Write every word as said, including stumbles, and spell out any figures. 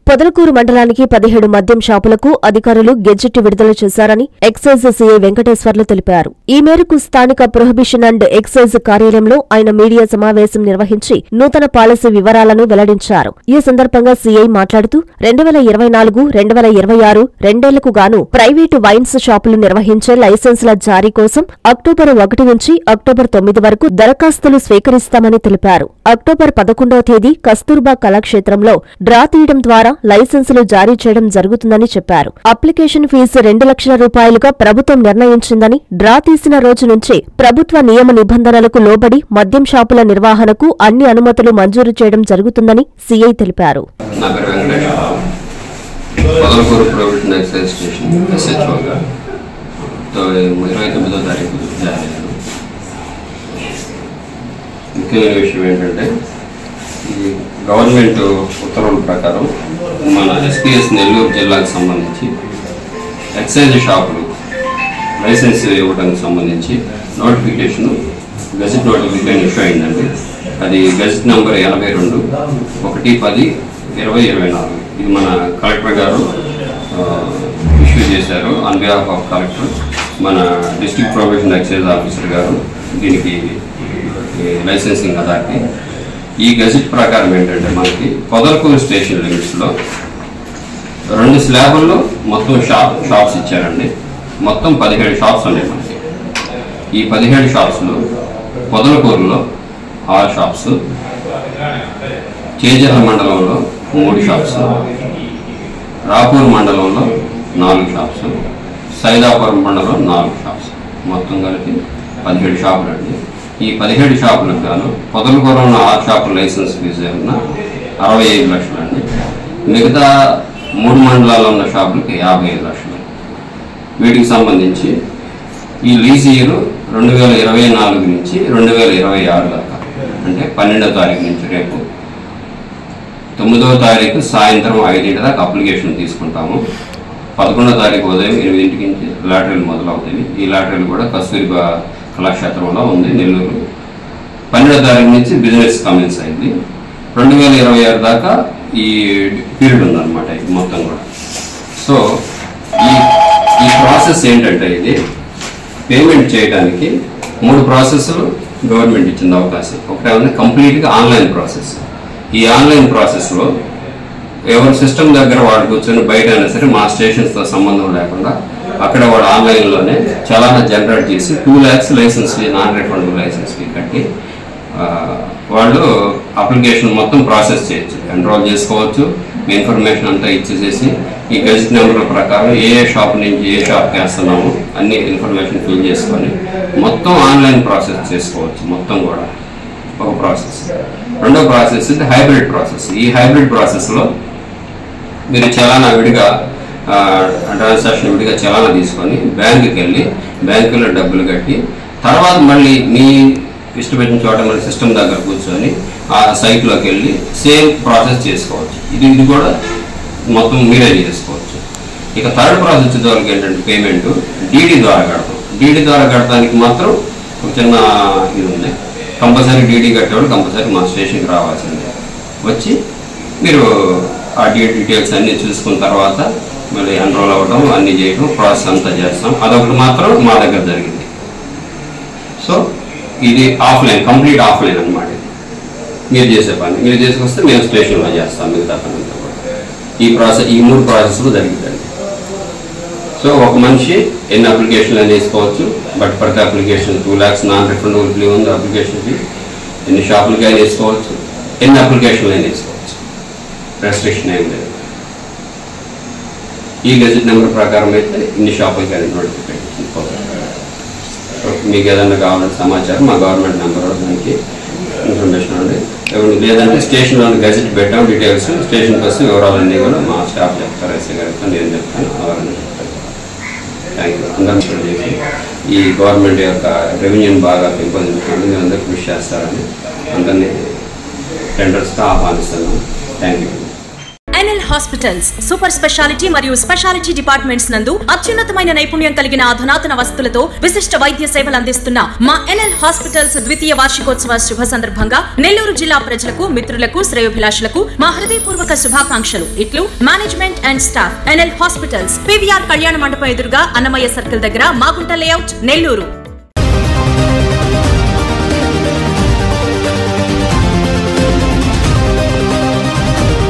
పొదలకూరు మండలానికి పదిహేడు మద్యం షాపులకు అధికారులు గెజిట్ విడుదల చేశారని ఎక్సైజ్ సీఐ వెంకటేశ్వర్లు తెలిపారు. ఈ మేరకు స్థానిక ప్రొహిబిషన్ అండ్ ఎక్సైజ్ కార్యాలయంలో ఆయన మీడియా సమావేశం నిర్వహించి నూతన పాలసీ వివరాలను వెల్లడించారు. ఈ సందర్భంగా సీఐ మాట్లాడుతూ రెండు వేల ఇరవై నాలుగు రెండు వేల ఇరవై ఆరు రెండేళ్లకు గాను ప్రైవేటు వైన్స్ షాపులు నిర్వహించే లైసెన్సుల జారీ కోసం అక్టోబర్ ఒకటి నుంచి అక్టోబర్ తొమ్మిది వరకు దరఖాస్తులు స్వీకరిస్తామని తెలిపారు. అక్టోబర్ పదకొండవ తేదీ కస్తూర్బా కళాక్షేత్రంలో డ్రా తీయడం ద్వారా లైసెన్సులు జారీ చేయడం జరుగుతుందని చెప్పారు. అప్లికేషన్ ఫీజు రెండు లక్షల రూపాయలుగా ప్రభుత్వం నిర్ణయించిందని, డ్రా తీసిన రోజు నుంచే ప్రభుత్వ నియమ నిబంధనలకు లోబడి మద్యం షాపుల నిర్వహణకు అన్ని అనుమతులు మంజూరు చేయడం జరుగుతుందని సీఐ తెలిపారు. గవర్నమెంట్ ఉత్తర్వుల ప్రకారం మన ఎస్పీఎస్ నెల్లూరు జిల్లాకు సంబంధించి ఎక్సైజ్ షాపులు లైసెన్స్ ఇవ్వడానికి సంబంధించి నోటిఫికేషన్ గెజిట్ నోటిఫికేషన్ ఇష్యూ అయిందండి. అది గెజిట్ నెంబర్ ఎనభై రెండు ఒకటి పది ఇరవై ఇరవై నాలుగు ఇది మన కలెక్టర్ గారు ఇష్యూ చేశారు. ఆన్ బిహాఫ్ ఆఫ్ కలెక్టర్ మన డిస్ట్రిక్ట్ ప్రొబేషన్ ఎక్సైజ్ ఆఫీసర్ గారు దీనికి లైసెన్సింగ్ అథారిటీ. ఈ గెజిట్ ప్రకారం ఏంటంటే మనకి పొదలకూరు స్టేషన్ లిమిట్స్లో రెండు స్లాబుల్లో మొత్తం షాప్ షాప్స్ ఇచ్చారండి. మొత్తం పదిహేడు షాప్స్ ఉన్నాయి మనకి. ఈ పదిహేడు షాప్స్లో పొదలకూరులో ఆరు షాప్స్, చేజర్ల మండలంలో మూడు షాప్స్, రాపూర్ మండలంలో నాలుగు షాప్స్, సైదాపురం మండలం నాలుగు షాప్స్, మొత్తం కలిపి పదిహేడు షాపులు అండి. ఈ పదిహేడు షాపులకు గాను పొదలకూరు ఉన్న ఆరు షాపుల లైసెన్స్ ఫీజు ఏమన్నా అరవై ఐదు లక్షలు అండి. మిగతా మూడు మండలాల్లో ఉన్న షాపులకి యాభై ఐదు లక్షలు. వీటికి సంబంధించి ఈ లీజ్ ఇయర్ రెండు వేల ఇరవై నాలుగు నుంచి రెండు వేల ఇరవై ఆరు దాకా, అంటే పన్నెండవ తారీఖు నుంచి రేపు తొమ్మిదవ తారీఖు సాయంత్రం ఐదింటి దాకా అప్లికేషన్ తీసుకుంటాము. పదకొండవ తారీఖు ఉదయం ఎనిమిదింటికి నుంచి లాటరీలు మొదలవుతాయి. ఈ లాటరీలు కూడా కస్తూర్బా కళాక్షేత్రంలో ఉంది నెల్లూరు. పన్నెండవ తారీఖు నుంచి బిజినెస్ కమెన్స్ అయింది. రెండు వేల ఇరవై ఆరు దాకా ఈ పీరియడ్ ఉందన్నమాట ఇది మొత్తం కూడా. సో ఈ ఈ ప్రాసెస్ ఏంటంటే ఇది పేమెంట్ చేయడానికి మూడు ప్రాసెస్లు గవర్నమెంట్ ఇచ్చింది అవకాశం. ఒకటేమన్నా కంప్లీట్గా ఆన్లైన్ ప్రాసెస్. ఈ ఆన్లైన్ ప్రాసెస్లో ఎవరి సిస్టమ్ దగ్గర వాడు కూర్చొని బయట అయినా సరే మా స్టేషన్స్తో సంబంధం లేకుండా అక్కడ వాడు ఆన్లైన్లోనే చలానా జనరేట్ చేసి two lakhs license fee, non refundable license fee కట్టి వాళ్ళు అప్లికేషన్ మొత్తం ప్రాసెస్ చేయొచ్చు, ఎన్రోల్ చేసుకోవచ్చు. మీ ఇన్ఫర్మేషన్ అంతా ఇచ్చేసేసి ఈ గెజిట్ నెంబర్ల ప్రకారం ఏ ఏ షాప్ నుంచి ఏ షాప్కి వేస్తున్నాము అన్ని ఇన్ఫర్మేషన్ ఫిల్ చేసుకొని మొత్తం ఆన్లైన్ ప్రాసెస్ చేసుకోవచ్చు. మొత్తం కూడా ఒక ప్రాసెస్. రెండో ప్రాసెస్ ఇది హైబ్రిడ్ ప్రాసెస్. ఈ హైబ్రిడ్ ప్రాసెస్లో మీరు చలానా విడిగా ట్రాన్సాక్షన్ విడిగా చలానా తీసుకొని బ్యాంకుకి వెళ్ళి బ్యాంకులో డబ్బులు కట్టి తర్వాత మళ్ళీ మీ ఇష్టపెట్టిన చోట మళ్ళీ సిస్టమ్ దగ్గర కూర్చొని ఆ సైట్లోకి వెళ్ళి సేమ్ ప్రాసెస్ చేసుకోవచ్చు. ఇది ఇది కూడా మొత్తం మీరే చేసుకోవచ్చు. ఇక థర్డ్ ప్రాసెస్ వచ్చేవరకు ఏంటంటే పేమెంట్ డీడీ ద్వారా కడతాం. డీడీ ద్వారా కట్టడానికి మాత్రం ఒక చిన్న ఇది ఉంది. కంపల్సరీ డీడీ కట్టేవాళ్ళు కంపల్సరీ మా స్టేషన్కి రావాల్సిందే. వచ్చి మీరు ఆ డీ డీటెయిల్స్ అన్నీ చూసుకున్న తర్వాత మళ్ళీ ఎన్రోల్ అవ్వడం అన్నీ చేయడం ప్రాసెస్ అంతా చేస్తాం. అదొకటి మాత్రం మా దగ్గర జరిగింది. సో ఇది ఆఫ్లైన్, కంప్లీట్ ఆఫ్లైన్ అనమాట. మీరు చేసే పని మీరు చేసుకొస్తే మేము స్టేషన్లో చేస్తాం. మిగతా పని ఈ ప్రాసెస్ ఈ మూడు ప్రాసెస్లు జరిగిందండి. సో ఒక మనిషి ఎన్ని అప్లికేషన్లు అని వేసుకోవచ్చు. బట్ ప్రతి application two lakhs non refundable fee ఉంది అప్లికేషన్ ఫీ. ఎన్ని షాపులకి అయినా వేసుకోవచ్చు, ఎన్ని అప్లికేషన్లు అయినా వేసుకోవచ్చు. రెస్ట్రిక్షన్ ఏం లేదు. ఈ గెజిట్ నెంబర్ ప్రకారం అయితే ఇన్ని షాపులకి అది నోటిఫికేషన్ పోతుంది. మీకు ఏదైనా కావాలంటే సమాచారం మా గవర్నమెంట్ నెంబర్ దానికి ఇన్ఫర్మేషన్ ఉంది. లేదంటే స్టేషన్లోని గెజిట్ పెట్టాం డీటెయిల్స్ స్టేషన్కి వస్తే వివరాలన్నీ కూడా మా స్టాఫ్ చెప్తారు. ఎస్ఐ గారితో నేను చెప్తాను, అవన్నీ చెప్తాను. Thank you. అందరం చేసి ఈ గవర్నమెంట్ యొక్క రెవెన్యూని బాగా పెంపొందించడానికి మీరు అందరూ కృషి చేస్తారని అందరినీ టెండర్స్తో ఆహ్వానిస్తున్నాను. Thank you. NL hospitals super speciality మరియు స్పెషాలిటీ డిపార్ట్మెంట్స్ నందు అత్యున్నతమైన నైపుణ్యం కలిగిన అధునాతన వసతులతో విశిష్ట వైద్య సేవలు అందిస్తున్న మా ఎన్ఎల్ హాస్పిటల్స్ ద్వితీయ వార్షికోత్సవ శుభ సందర్భంగా నెల్లూరు జిల్లా ప్రజలకు మిత్రులకు శ్రేయోభిలాషులకు మా హృదయపూర్వక శుభాకాంక్షలు. ఇట్లు management and staff. NL hospitals, PVR Kalyana Mandapam ఎదురుగా అన్నమయ్య సర్కిల్ దగ్గర, మాగుంట లేఅవుట్, నెల్లూరు.